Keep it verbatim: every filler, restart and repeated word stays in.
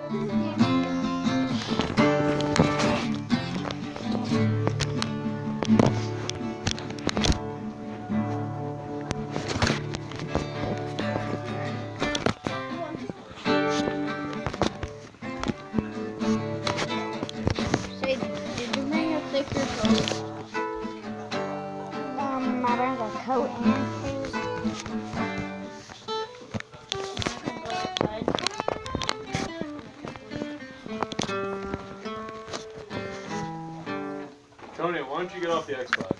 Um, I bring a coat and shoes. Tony, why don't you get off the Xbox?